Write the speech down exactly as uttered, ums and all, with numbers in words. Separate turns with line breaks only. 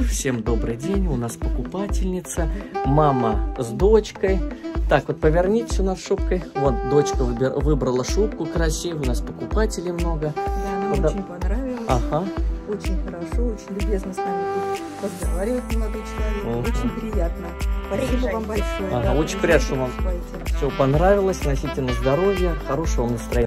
всем добрый день. У нас покупательница, мама с дочкой. Так, вот повернитесь у нас шубкой. Вот дочка выбер, выбрала шубку красивую, у нас покупателей много.
Да, нам Куда... очень понравилось.
Ага.
Очень хорошо, очень любезно с нами тут разговаривает молодой человек. Угу. Очень приятно. Спасибо вам большое.
Ага,
да,
очень приятно, что вам все понравилось. Носите на здоровье, хорошего вам настроения.